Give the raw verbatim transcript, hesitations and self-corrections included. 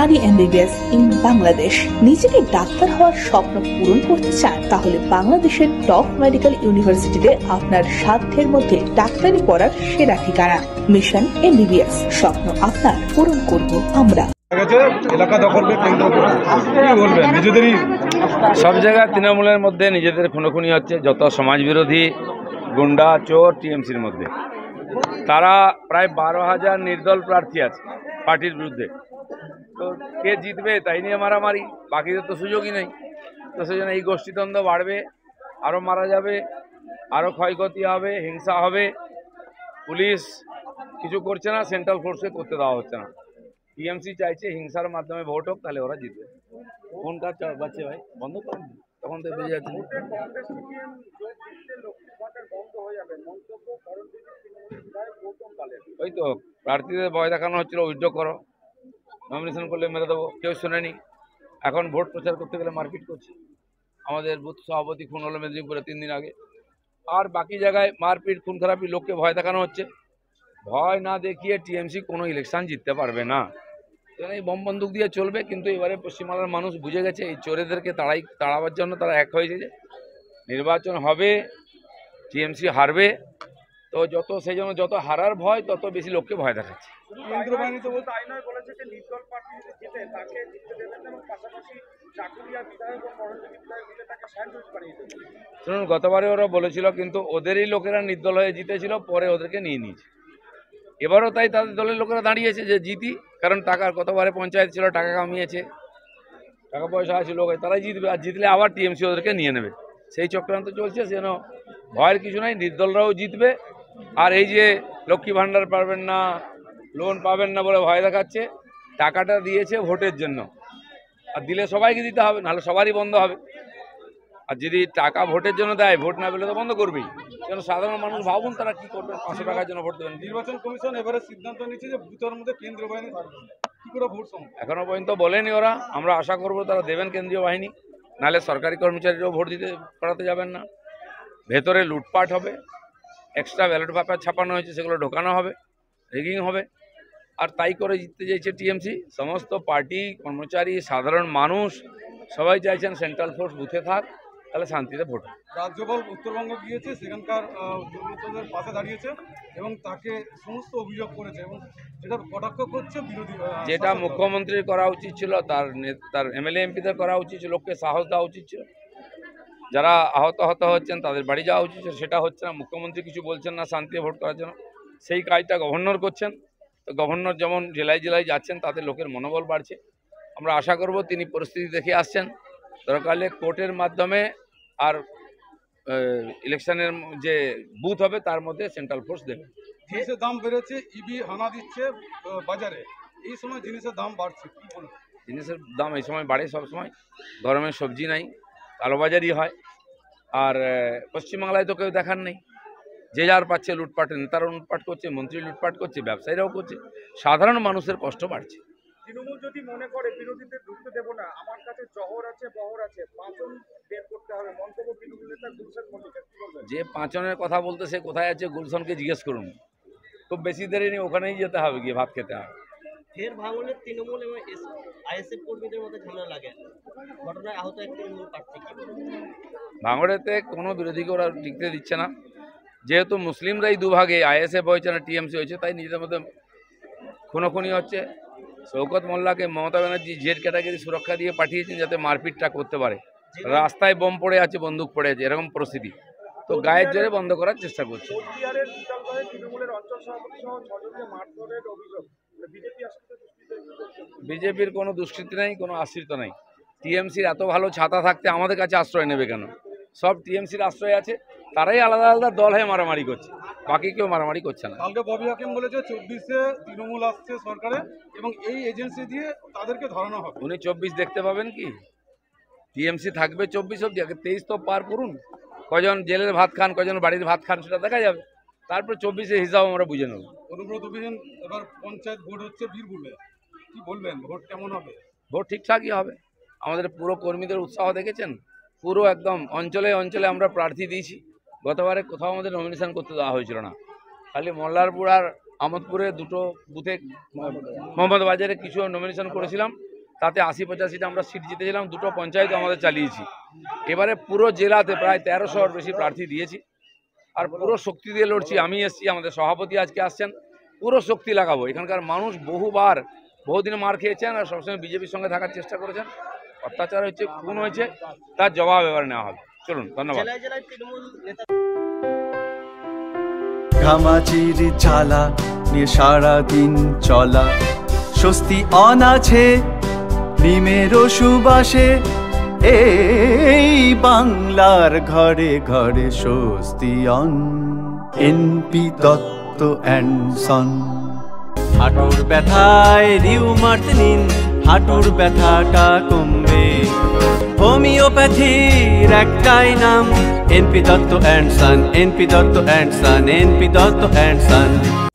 Rani MBBS in Bangladesh. নিজেকে doctor হওয়ার স্বপ্ন পূরণ করতে চান? তাহলে বাংলাদেশের টপ মেডিকেল ইউনিভার্সিটিতে আপনার সাধ্যের মধ্যে ডাক্তারি পড়ার সেরা ঠিকানা মিশন এমবিবিএস। স্বপ্ন আপনার পূরণ করব আমরা। এলাকা দখলকে কেন্দ্র করে কি বলবেন? নিজেদেরই সব জায়গায় তৃণমূলের মধ্যে নিজেদের খুনোখুনি হচ্ছে, যত সমাজবিরোধী গুন্ডা চোর টিএমসির মধ্যে। তারা প্রায় বারো হাজার নির্দল প্রার্থী আছে পার্টির বিরুদ্ধে, তো কে জিতবে তাই নিয়ে মারামারি, বাকিদের তো সুযোগই নেই। তো সেই জন্য এই গোষ্ঠীদ্বন্দ্ব বাড়বে, আরও মারা যাবে, আরও ক্ষয়ক্ষতি হবে, হিংসা হবে। পুলিশ কিছু করছে না, সেন্ট্রাল ফোর্সকে করতে দেওয়া হচ্ছে না। টিএমসি চাইছে হিংসার মাধ্যমে ভোট হোক, তাহলে ওরা জিতবে। কোন কাজ বাচ্চা ভাই বন্ধ করুন, তখন তো বেরিয়ে যাচ্ছে। ওই তো প্রার্থীদের ভয় দেখানো হচ্ছিল, উইথড্র করো, নমিনেশন করলে মেরে দেবো, কেউ শোনেনি। এখন ভোট প্রচার করতে গেলে মারপিট করছে। আমাদের বুথ সভাপতি খুন হলো মেদিনীপুরে তিন দিন আগে। আর বাকি জায়গায় মারপিট, খুন খারাপি, লোককে ভয় দেখানো হচ্ছে। ভয় না দেখিয়ে টিএমসি কোনো ইলেকশন জিততে পারবে না। এই বম বন্দুক দিয়ে চলবে, কিন্তু এবারে পশ্চিমবাংলার মানুষ বুঝে গেছে এই চোরেদেরকে তাড়াই তাড়াবার জন্য তারা এক হয়েছে। যে নির্বাচন হবে, টিএমসি হারবে, তো যত সেই জন্য যত হারার ভয় তত বেশি লোককে ভয় দেখাচ্ছে। শুনুন, গতবারে ওরা বলেছিল, কিন্তু ওদেরই লোকেরা নির্দল হয়ে জিতেছিল, পরে ওদেরকে নিয়ে নিয়েছে। এবারও তাই তাদের দলের লোকেরা দাঁড়িয়েছে যে জিতি, কারণ টাকার গতবারে পঞ্চায়েত ছিল, টাকা কামিয়েছে, টাকা পয়সা আছে লোক, তারাই জিতবে। আর জিতলে আবার টিএমসি ওদেরকে নিয়ে নেবে, সেই চক্রান্ত চলছে। যেন ভয়ের কিছু নাই, নির্দলরাও জিতবে। আর এই যে লক্ষ্মী ভাণ্ডার পাবেন না, লোন পাবেন না বলে ভয় দেখাচ্ছে, টাকাটা দিয়েছে ভোটের জন্য, আর দিলে সবাইকে দিতে হবে, নাহলে সবারই বন্ধ হবে। আর যদি টাকা ভোটের জন্য দেয়, ভোট না পেলে তো বন্ধ করবেই। যেন সাধারণ মানুষ ভাবুন তারা কি করবেন, পাঁচশো টাকার জন্য ভোট দেবেন। নির্বাচন কমিশন এবারে সিদ্ধান্ত নিচ্ছে যে বুথের মধ্যে কেন্দ্রীয় বাহিনী থাকবে, কি করে ভোট সম্ভব? এখনো পর্যন্ত বলেনি ওরা, আমরা আশা করব তারা দেবেন কেন্দ্রীয় বাহিনী, নাহলে সরকারি কর্মচারীরাও ভোট দিতে করাতে যাবেন না। ভেতরে লুটপাট হবে, এক্সট্রা ব্যালট পেপার ছাপানো হয়েছে সেগুলো ঢোকানো হবে, রিগিং হবে। আর তাই করে জিততে চাইছে টিএমসি। সমস্ত পার্টি, কর্মচারী, সাধারণ মানুষ সবাই চাইছেন সেন্ট্রাল ফোর্স বুথে থাক, তাহলে শান্তিতে ভোট। রাজ্যপাল উত্তরবঙ্গ গিয়েছে, সেখানকার দুর্নীতিদের পাশে দাঁড়িয়েছে এবং তাকে সমস্ত অভিযোগ করেছে এবং যেটা কটাক্ষ করছে বিরোধী। যেটা মুখ্যমন্ত্রীর করা উচিত ছিল, তার তার এমএলএ এমপিদের করা উচিত ছিল, লোককে সাহস দেওয়া উচিত ছিল। যারা আহত হত হচ্ছেন তাদের বাড়ি যাওয়া উচিত ছিল, সেটা হচ্ছে না। মুখ্যমন্ত্রী কিছু বলছেন না শান্তিতে ভোট করার জন্য, সেই কাজটা গভর্নর করছেন। তো গভর্নর যেমন জেলায় জেলায় যাচ্ছেন, তাতে লোকের মনোবল বাড়ছে। আমরা আশা করব তিনি পরিস্থিতি দেখে আসছেন, দরকার হলে কোর্টের মাধ্যমে আর ইলেকশনের যে বুথ হবে তার মধ্যে সেন্ট্রাল ফোর্স দেবে। জিনিসের দাম বেড়েছে, ইবি হানা দিচ্ছে বাজারে, এই সময় জিনিসের দাম বাড়ছে, কি বলবো? জিনিসের দাম এই সময় বাড়ে, সবসময় গরমের সবজি নাই, কালোবাজারই হয়। আর পশ্চিমবাংলায় তো কেউ দেখার নেই, যে যার পাচ্ছে লুটপাট, নেতারা লুটপাট করছে, মন্ত্রী লুটপাট করছে, ব্যবসায়ীরাও করছে, সাধারণ মানুষের কষ্ট বাড়ছে। তৃণমূল যদি মনে করে বিরোধীদের ঢুকতে দেব না, আমার কাছে জহর আছে, বহর আছে, পাঁচন বের করতে হবে, মন্তব্য তৃণমূল নেতা গুলশান মল্লিকের। কি বলবেন? যে পাঁচনের কথা বলতে সে কোথায় আছে, গুলশানকে জিজ্ঞেস করুন। খুব বেশি দেরি নেই, ওখানেই যেতে হবে, গিয়ে ভাত খেতে হবে। ফের ভাঙনের তৃণমূল এবং আইএসএফ কর্মীদের মধ্যে ঝামেলা লাগে, ঘটনায় আহত এক তৃণমূল প্রার্থী। কি বলবেন? ভাঙড়েতে কোনো বিরোধীকে ওরা টিকতে দিচ্ছে না, যেহেতু মুসলিমরাই দুভাগে, আইএসএফ হয়েছে না টিএমসি হয়েছে, তাই নিজেদের মধ্যে খুনোখুনি হচ্ছে। শওকত মোল্লাকে মমতা ব্যানার্জি জেড ক্যাটাগরি সুরক্ষা দিয়ে পাঠিয়েছেন যাতে মারপিটটা করতে পারে। রাস্তায় বোম পড়ে আছে, বন্দুক পড়ে আছে, এরকম পরিস্থিতি। তো গায়ের জোরে বন্ধ করার চেষ্টা করছে। বিজেপির কোনো দুষ্কৃতি নেই, কোনো আশ্রিত নেই। টিএমসির এত ভালো ছাতা থাকতে আমাদের কাছে আশ্রয় নেবে কেন? সব টিএমসির আশ্রয় আছে, তারাই আলাদা আলাদা দল হয়ে মারামারি করছে, বাকি কেউ মারামারি করছে না। কালকে ববি হাকিম বলেছে চব্বিশে তৃণমূল আসছে সরকারে এবং এই এজেন্সি দিয়ে তাদেরকে ধরানো হবে। উনি চব্বিশ দেখতে পাবেন কি? টিএমসি থাকবে চব্বিশ অব্দি, আগে তেইশ তো পার করুন। কজন জেলের ভাত খান, কজন বাড়ির ভাত খান, সেটা দেখা যাবে। তারপর চব্বিশে হিসাব আমরা বুঝে নেব। অনুব্রত বিহীন এবার পঞ্চায়েত ভোট হচ্ছে বীরভূমে, কি বলবেন, ভোট কেমন হবে? ভোট ঠিকঠাকই হবে। আমাদের পুরো কর্মীদের উৎসাহ দেখেছেন, পুরো একদম অঞ্চলে অঞ্চলে আমরা প্রার্থী দিয়েছি। গতবারে কোথাও আমাদের নমিনেশন করতে দেওয়া হয়েছিল না, খালি মল্লারপুর আর আমোদপুরে দুটো বুথে, মোহাম্মদ বাজারে কিছু নমিনেশন করেছিলাম, তাতে আশি পঁচাশিটা আমরা সিট জিতেছিলাম, দুটো পঞ্চায়েত আমাদের চালিয়েছি। এবারে পুরো জেলাতে প্রায় তেরোশোর বেশি প্রার্থী দিয়েছি, আর পুরো শক্তি দিয়ে লড়ছি। আমি এসছি, আমাদের সভাপতি আজকে আসছেন, পুরো শক্তি লাগাবো। এখানকার মানুষ বহুবার বহুদিন মার খেয়েছেন আর সবসময় বিজেপির সঙ্গে থাকার চেষ্টা করেছেন। অত্যাচার হয়েছে, খুন হয়েছে, তার জবাব এবার নেওয়া হবে। চলুন, ধন্যবাদ। জেলায় জেলায় তৃণমূল নেতা ঘামাচির জ্বালা নিয়ে সারাদিন চলা, স্বস্তি অনাছে নিমের সুবাসে, এই বাংলার ঘরে ঘরে স্বস্তি অন। NP Dutta and son. হাঁটুর ব্যথায় রিউমার্ট নিন, হাঁটুর ব্যথাটা কমবে। হোমিওপ্যাথির একটাই নাম, NP Dutta and son, NP Dutta and son, NP Dutta and Son.